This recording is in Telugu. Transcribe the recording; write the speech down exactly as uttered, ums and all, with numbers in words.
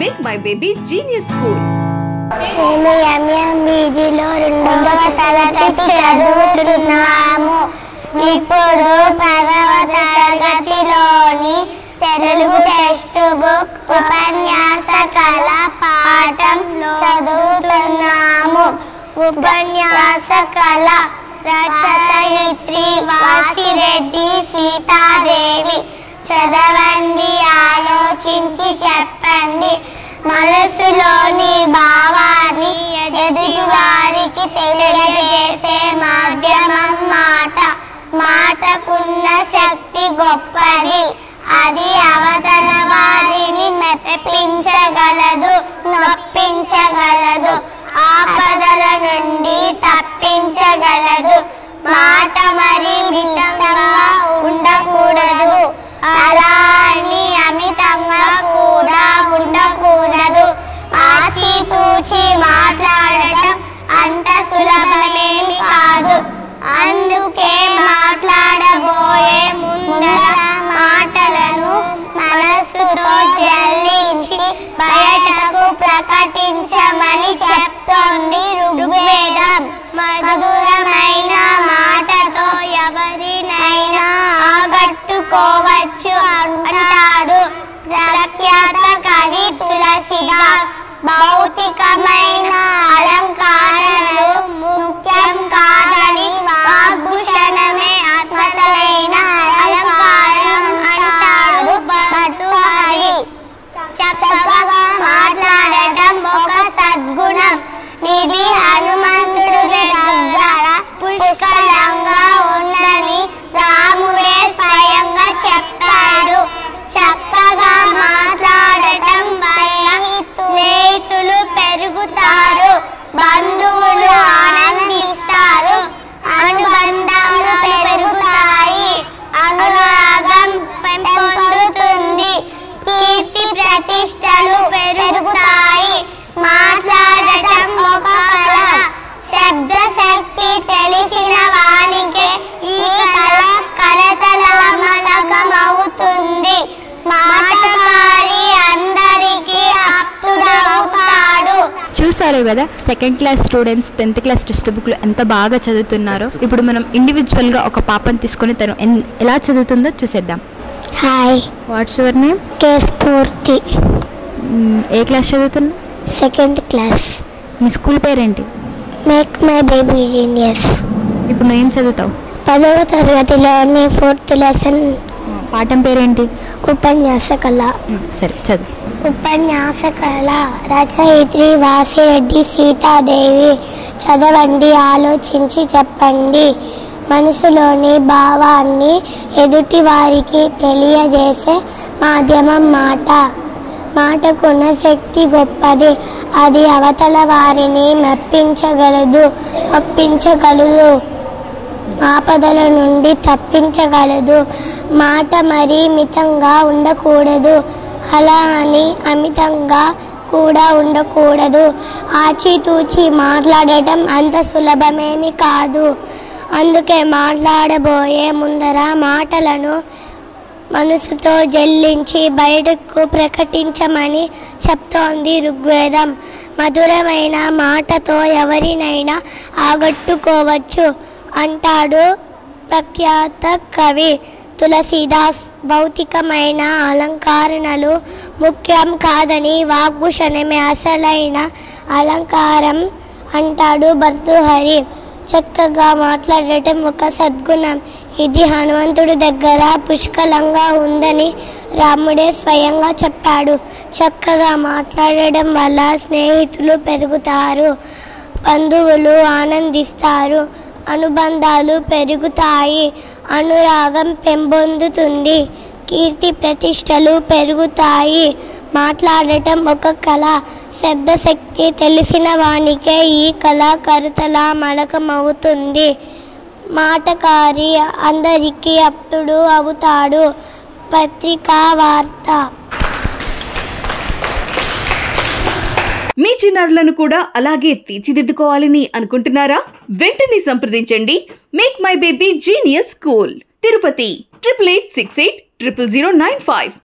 Make My Baby Genius School. మేము ఎంఎంబీజీలో రెండవ తరగతి చదువుతున్నాము. ఇప్పుడు పదవ తరగతిలోని తెలుగు టెక్స్ట్ బుక్ ఉపన్యాస కళ పాఠం చదువుతున్నాము. ఉపన్యాస కళ రచయిత్రి వాసిరెడ్డి సీతాదేవి. చదవండి, ఆలోచించి చెప్పండి. మనసులోని భావాన్ని ఎదుటి వారికి తెలియజేసే మాధ్యమం మాట. మాటకున్న శక్తి గొప్పది. అది అవతల వారిని మెప్పించగలదు, నొప్పించగలదు, ఆపదల నుండి తప్పించగలదు. మాట మరి మితంగా ఉండకూడదు, అలా అని అమితంగా కూడా ఉండకూడదు. ఆచితూచి మాట్లాడటం అంత సులభమేమి కాదు. అందుకే మాట్లాడబోయే ముందర మాటలను మనసుతో జల్లించి బయటకు ప్రకటించమని చెప్తోంది ఋగ్వేదం. మధురమైన మాటతో ఎవరినైనా ఆగట్టుకోవచ్చు అంటాడు ప్రఖ్యాత కవి తులసిదాస్. భౌతికమైన అలంకారాలు ముఖ్యం కాదని, వాగ్భూషణమే అసలైన అలంకారం అంటాడు భర్తృహరి. చక్కగా మాట్లాడటం ఒక సద్గుణం. ఇది హనుమంతుడి దగ్గర పుష్కలంగా ఉందని రాముడే స్వయంగా చెప్పాడు. చక్కగా మాట్లాడటం వల్ల స్నేహితులు పెరుగుతారు, బంధువులు ఆనందిస్తారు, అనుబంధాలు పెరుగుతాయి, అనురాగం పెంపొందుతుంది, కీర్తి ప్రతిష్టలు పెరుగుతాయి. మాట్లాడటం ఒక కళ. శబ్ద శక్తి తెలిసిన వానికే ఈ కళ కరతలామలకమవుతుంది. మాటకారి అందరికీ ఆప్తుడవుతాడు. చూసారు కదా second class students tenth class text బుక్లో ఎంత బాగా చదువుతున్నారో. ఇప్పుడు మనం ఇండివిజువల్గా ఒక పాపను తీసుకొని తను ఎలా చదువుతుందో చూసేద్దాం. Hi, what's your name? K Sphoorthi. ఏ క్లాస్ చదువుతున్నావు? Second class. మీ స్కూల్ పేరేంటి? Make my baby genius. ఇప్పుడు నువ్వు ఏం చదువుతావు? పదవ తరగతిలోని ఫోర్త్ లెసన్. పాఠం పేరేంటి? ఉపన్యాస కళ. సరే చదువు. ఉపన్యాస కళ రచయిత్రి వాసిరెడ్డి సీతాదేవి. చదవండి, ఆలోచించి చెప్పండి. మనసులోని భావాన్ని ఎదుటి వారికి తెలియజేసే మాధ్యమం మాట. మాటకున్న శక్తి గొప్పది. అది అవతల వారిని మెప్పించగలదు, ఒప్పించగలదు, ఆపదల నుండి తప్పించగలదు. మాట మరీ మితంగా ఉండకూడదు, అలా అని అమితంగా కూడా ఉండకూడదు. ఆచితూచి మాట్లాడటం అంత సులభమేమి కాదు. అందుకే మాట్లాడబోయే ముందర మాటలను మనసుతో జల్లించి బయటకు ప్రకటించమని చెప్తోంది ఋగ్వేదం. మధురమైన మాటతో ఎవరినైనా ఆగట్టుకోవచ్చు అంటాడు ప్రఖ్యాత కవి తులసిదాస్. భౌతికమైన అలంకారణలు ముఖ్యం కాదని, వాగ్భూషణమే అసలైన అలంకారం అంటాడు భర్తృహరి. చక్కగా మాట్లాడటం ఒక సద్గుణం. ఇది హనుమంతుడి దగ్గర పుష్కలంగా ఉందని రాముడే స్వయంగా చెప్పాడు. చక్కగా మాట్లాడడం వల్ల స్నేహితులు పెరుగుతారు, బంధువులు ఆనందిస్తారు, అనుబంధాలు పెరుగుతాయి, అనురాగం పెంపొందుతుంది, కీర్తి ప్రతిష్టలు పెరుగుతాయి. మాట్లాడటం ఒక కళ. శబ్దశక్తి తెలిసిన వానికే ఈ కళ కరతలామలకమవుతుంది. మాటకారి అందరికీ ఆప్తుడు అవుతాడు. పత్రికా వార్త. మీ చిన్నారులను కూడా అలాగే తీర్చిదిద్దుకోవాలని అనుకుంటున్నారా? వెంటనే సంప్రదించండి make my baby genius school, Tirupati triple eight six eight triple zero nine five.